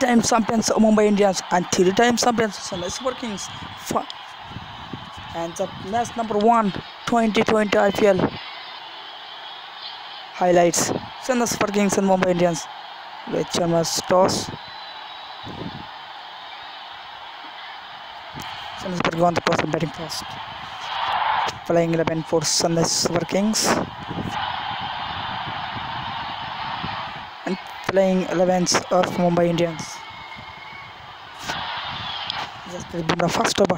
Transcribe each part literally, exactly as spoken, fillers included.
three-time champions Mumbai Indians and three-time champions Chennai Super Kings. And the match number one, twenty twenty I P L highlights. Chennai Super Kings and Mumbai Indians. With Sharma's toss. Chennai Super Kings on the toss and batting first. Playing eleven for Chennai Super Kings. And playing elevens of Mumbai Indians. Just the first over.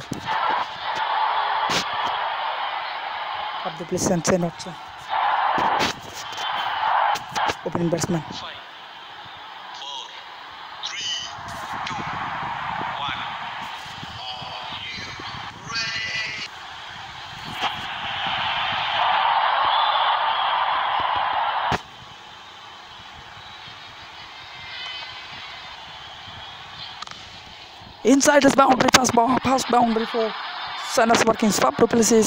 Of the place and say not so. Opening batsman. Five, four, three, two, one. Are you ready? Inside his boundary, pass, pass boundary for Chennai Super Kings. Fab du Plessis.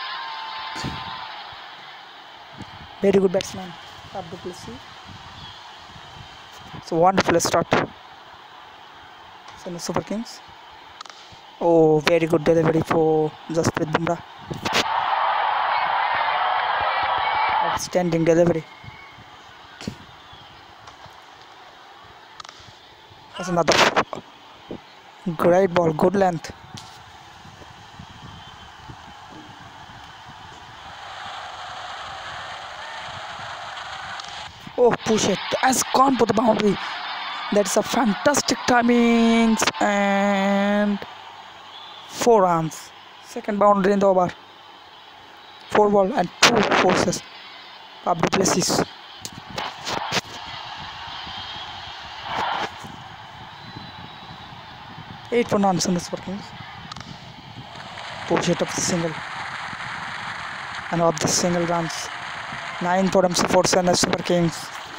Very good batsman, Fab du Plessis. It's a wonderful start. Chennai Super Kings. Oh, very good delivery for Jasprit Bumrah. Outstanding delivery. That's another great ball, good length. Oh, push it. Has gone for the boundary. That's a fantastic timing and four runs. Second boundary in the over. Four ball and two forces. Fab du Plessis. Eight for none in this working. Push it up the single. And up the single runs. Nine for them for Chennai Super Kings.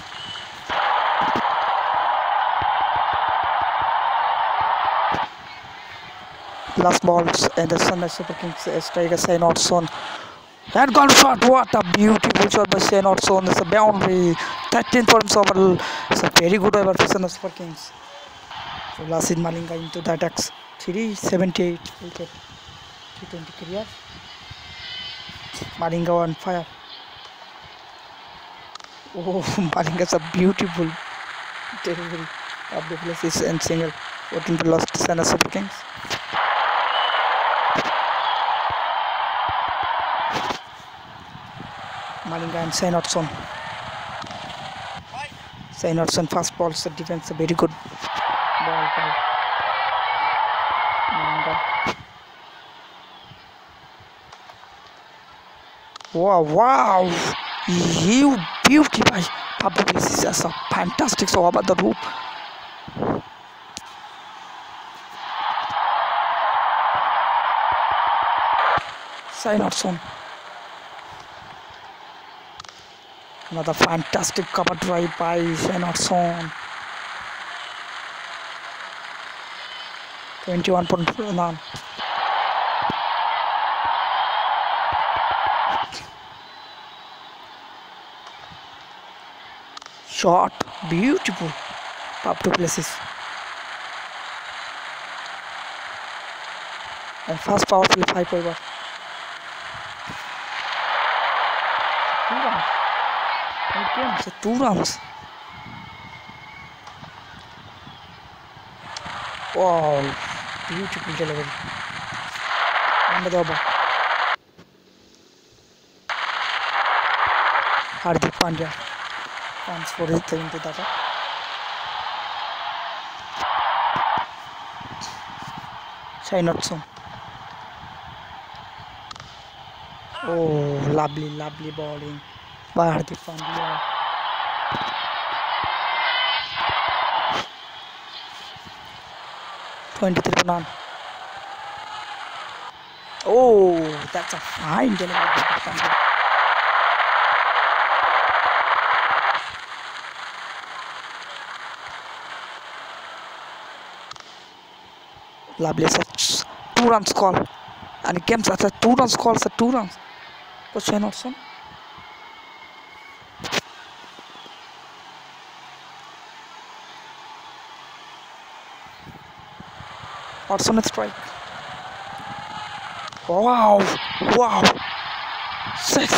Last balls and the Chennai Super Kings striker Shane Watson. And gone shot. What a beautiful shot by Shane Watson. It's a boundary. thirteen for him. It's a very good over for Chennai Super Kings. So Lasith Malinga into the attacks. three seventy-eight wicket. T twenty career. Malinga on fire. Oh, Malinga's a beautiful delivery of the Plessis and single. fourteen to lost Chennai Super Kings. Malinga and Shane Watson. Shane Watson fast balls the defense a very good ball by Malinga. Wow, wow! You beauty by Fab du Plessis. That's a fantastic so about the rope. Shane Watson. Another fantastic cover drive by Shane Watson. twenty-one point nine. Shot, beautiful. Fab du Plessis. And fast powerful five over. Two runs. Again, so two runs. Wow, beautiful delivery. Under the over. Hardik Pandya comes for it into the attack. Shane Watson. Oh, lovely, lovely bowling by Hardik Pandya. twenty-three for none. Oh, that's a fine delivery by Hardik Pandya. Lovely, such two runs call, and it comes at a two runs call, so two runs for Shane Watson. Watson strike. Wow, wow, six.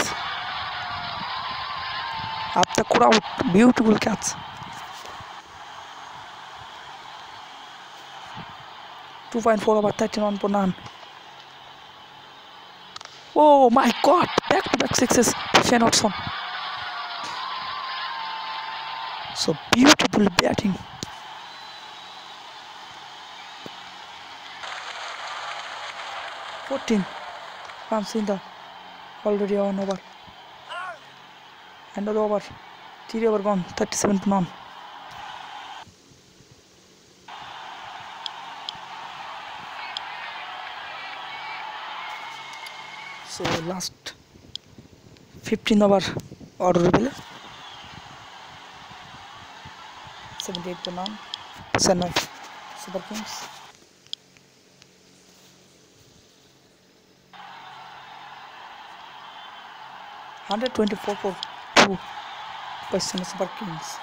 Up the crowd, beautiful catch. two point four over thirty-one point nine. Oh my God! Back to back sixes. Shane Watson. So beautiful batting. fourteen runs in the already on over. Another over. Three over gone. thirty-seven to none. So last fifteen over order bele seventy-eight to none. Chennai Super Kings. one twenty-four for two by Chennai Super Kings.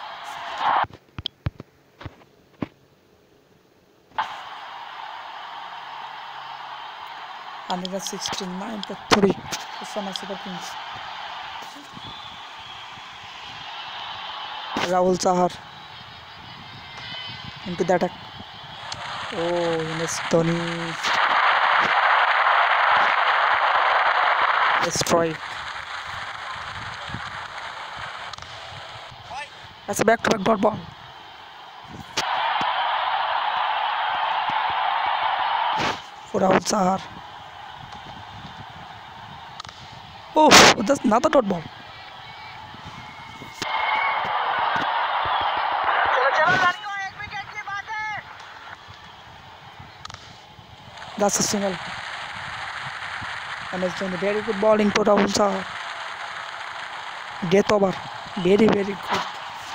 one sixty-nine for three by Chennai Super Kings. Rahul Chahar into the attack. Oh, M S Dhoni. Destroy. That's a back-to-back dot ball. For Rahul Chahar. Oh, that's another dot ball. That's a single. M S Dhoni, very good bowling to Rahul Chahar. Death over. Very, very good.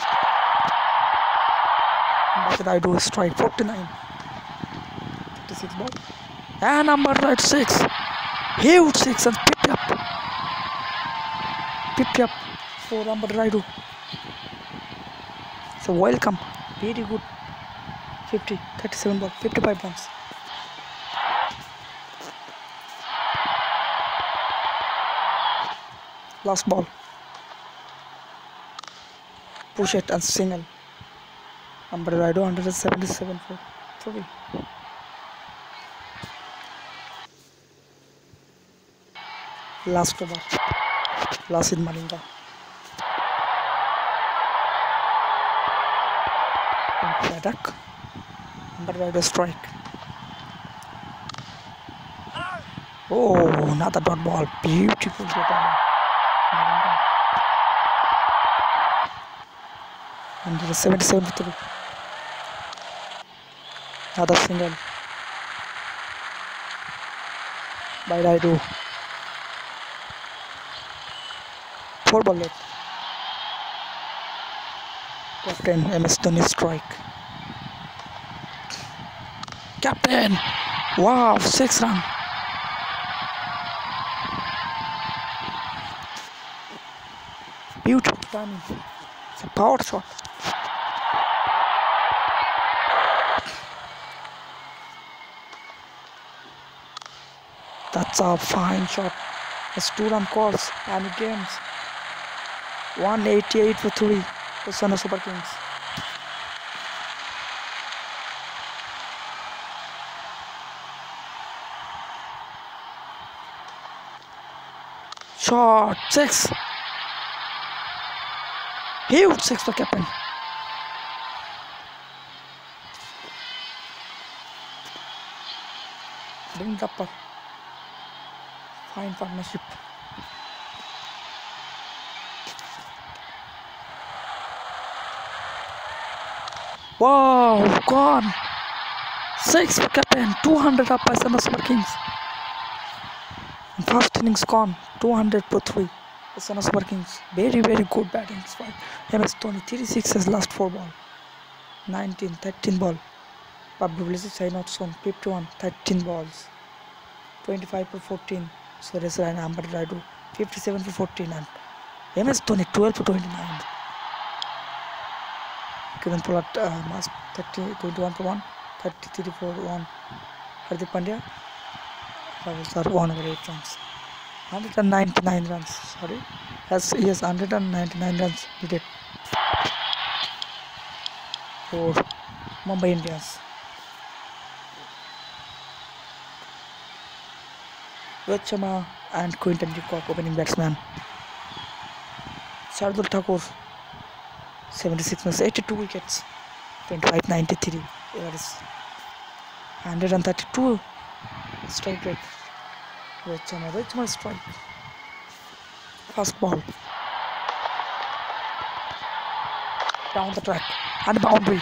What did I do? Strike forty-nine. fifty-six ball. And number right six. Huge six and picked up. Picked up for number Raidu. So welcome. Very good. fifty, thirty-seven ball, fifty-five runs. Last ball. Push it and single. Number Raidu one seventy-seven for three. Last over. Lasit Malinga. Attack. Number Raidu strike. Oh, another dot ball. Beautiful dot ball. one seventy-seven for three. Another single by Raidu. Four ball left. Captain M S Dhoni strike. Captain! Wow, six run. Beautiful timing. It's a power shot. That's a fine shot. It's two run calls and games. one eighty-eight for three for Chennai Super Kings. Shot six. Huge six for captain. Bring up a fine partnership. Wow, gone. Six for captain. two hundred up by Chennai Super Kings. And first innings gone. two hundred for three. The Chennai Super Kings. Very, very good batting. M S Dhoni, thirty sixes last four ball. nineteen, thirteen ball. Pablo Villas, Shane Watson, fifty-one, thirteen balls. twenty-five for fourteen. Suresh Raina, Amber Raidu, fifty-seven for fourteen. And M S Dhoni, twelve for twenty-nine. Kevin Pollard, uh, thirty, twenty-one for one, thirty-three for one. Hardik Pandya. Rahul sir, one over eight runs. one hundred ninety-nine runs. Sorry. Yes, yes, one hundred ninety-nine runs needed for Mumbai Indians. Rohit Sharma and Quinton de Kock, opening batsman. Shardul Thakur, seventy-six runs, eighty-two wickets, twenty-five ninety-three. That is one hundred thirty-two strike rate. Rohit Sharma, Rohit Sharma strike. First ball. Down the track and boundary.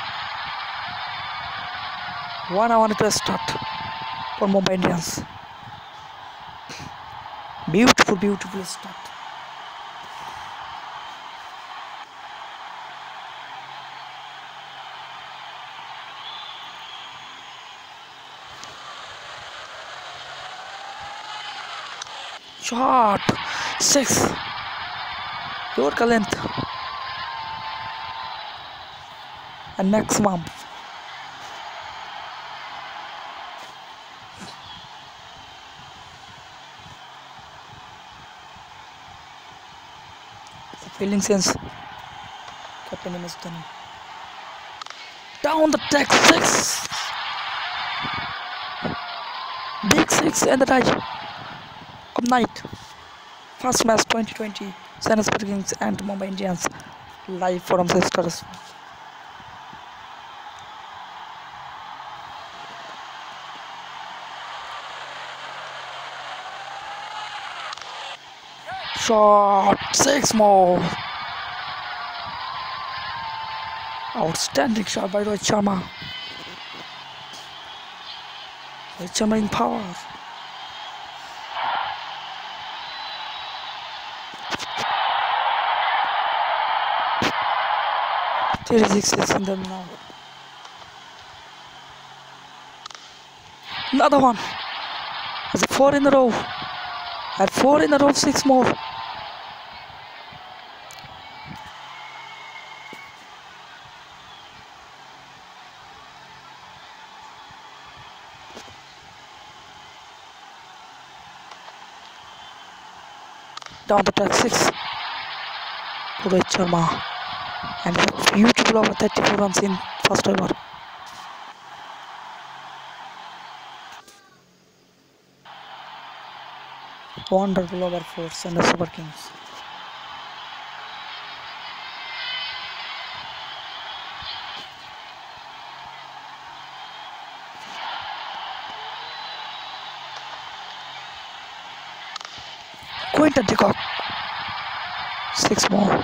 One hour to start for Mumbai Indians. Beautiful, beautiful start. Shot six. Yorker length and maximum. Fielding sense. Captain M S Dhoni. Down the track, six. Big six and the tie of night. First match twenty twenty. Chennai Super Kings and Mumbai Indians live from the stars. Shot six more. Outstanding shot by Rohit Sharma. Rohit Sharma in power. thirty-six is in them now. Another one. That's a four in a row. At four in a row, six more. Down the track, six. Rohit Sharma. And a beautiful over thirty-four runs in first over. Wonderful over for Chennai Super Kings. Quinton de Kock. Six more.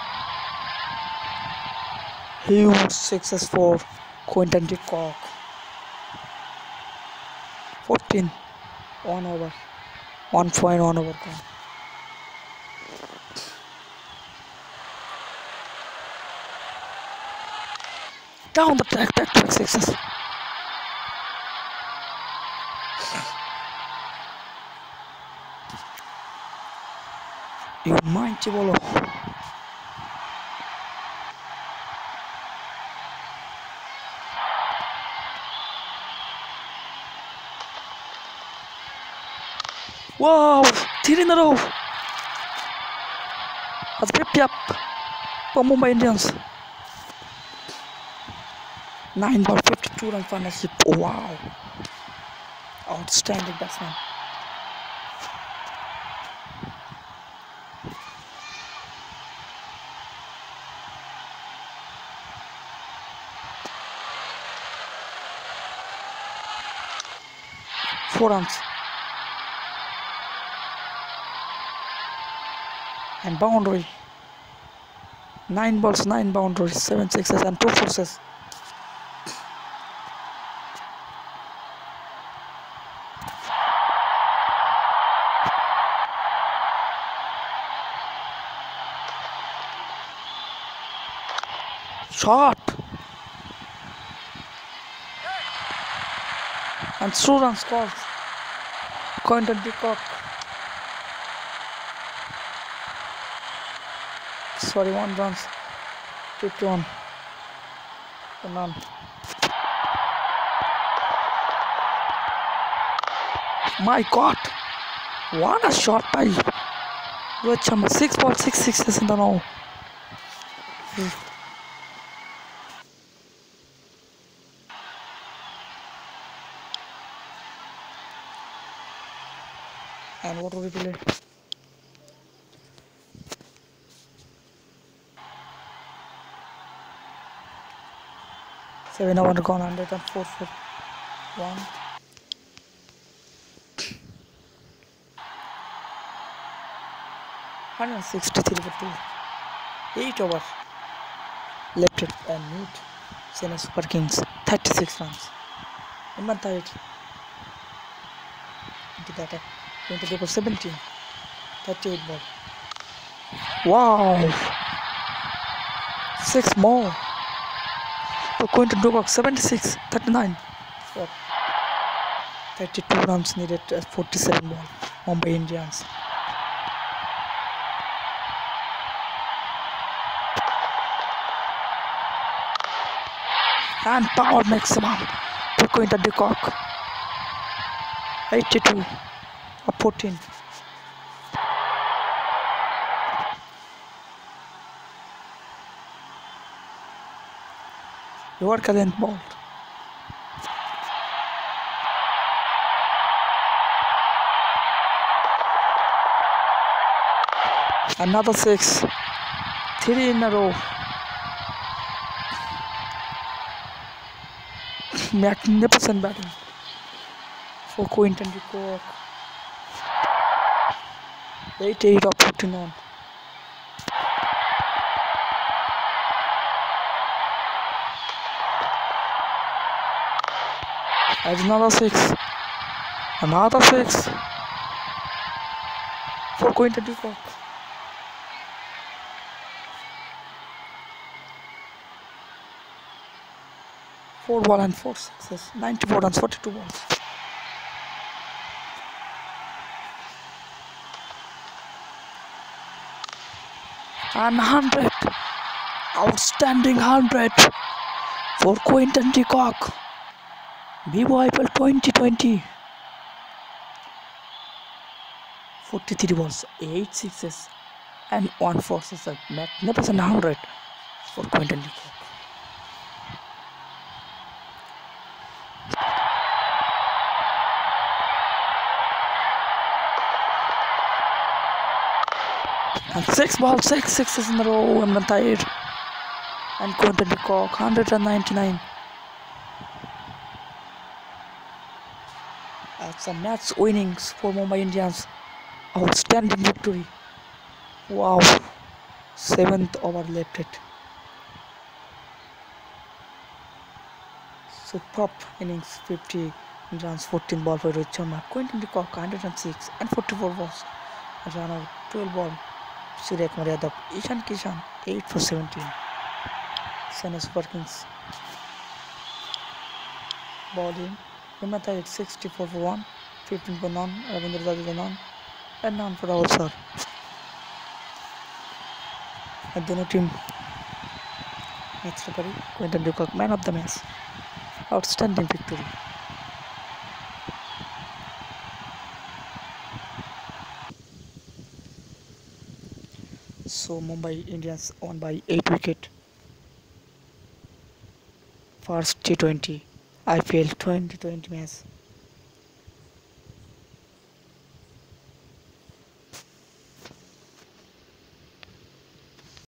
Huge sixes for Quinton de Kock. fourteen. One over. one point one over. Down the track, back to sixes. You mighty bowler. Wow, three in a row. That's fifty up for Mumbai Indians. nine ball, fifty-two run partnership. Wow, outstanding batsman. Four runs. And boundary. Nine balls, nine boundaries, seven sixes and two fourses. Shot. And two runs scored. Quinton de Kock. Sorry, one runs. fifty-one. None. My God, what a shot by Rohit Sharma. Six ball, six sixes in the row. And what will we play? Seven over gone, hundred and four for one. Hundred sixty-three for two. Eight over. Left it and mute. Chennai Super Kings thirty-six runs. Imran Tahir into the attack. twenty for seventeen. thirty-eight ball. Wow. Six more. We're going to do seventy-six, thirty-nine. What? thirty-two runs needed at forty-seven ball. Mumbai Indians. And power maximum. We're going to Decock. eighty-two. Up fourteen. Yorker and ball. Another six. Three in a row. Magnificent batting for Quinton de Kock. eighty-eight of fourteen on. That's another six. Another six for Quinton de Kock. Four ball and four sixes. ninety-four runs, forty-two balls. And one hundred. Outstanding one hundred for Quinton de Kock. Vivo I P L twenty twenty. forty-three balls, eight sixes, and one four six. A magnificent one hundred for Quinton de Kock. And six balls, six sixes in a row. Imran Tahir and Quinton de Kock, one hundred ninety-nine. That's a match winnings for Mumbai Indians. Outstanding victory. Wow. Seventh over left it. Superb innings, fifty runs, fourteen ball for Rohit Sharma. Quinton de Kock, one hundred six and forty-four balls. Run out, twelve ball. Surya Kumar Yadav, Ishan Kishan, eight for seventeen. Chennai Super Kings. Bowling. Imran Tahir, sixty-four for one. fifteen for none. Ravindra Jadeja none. And none for Rahul Sir. And the new team. Next referee, Quinton de Kock, man of the match. Outstanding victory. So Mumbai Indians won by eight wicket. First T twenty I P L twenty twenty match.